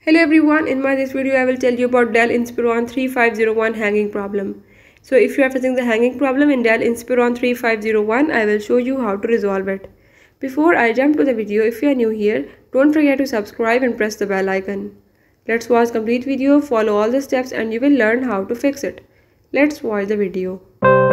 Hello everyone, in this video I will tell you about Dell Inspiron 3501 hanging problem. So if you are facing the hanging problem in Dell Inspiron 3501, I will show you how to resolve it. Before I jump to the video, if you are new here, don't forget to subscribe and press the bell icon. Let's watch complete video, follow all the steps and you will learn how to fix it. Let's watch the video.